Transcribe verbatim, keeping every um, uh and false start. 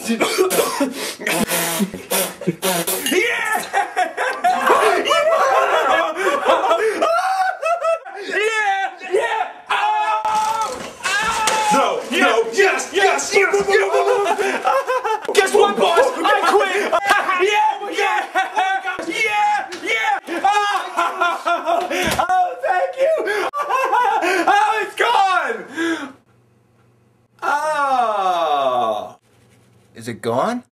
No, no, yes, yes, yes, guess what, boss? I quit! Yeah, yeah, yeah, yeah! Oh, oh, thank you! Oh, it's gone! Oh. Is it gone?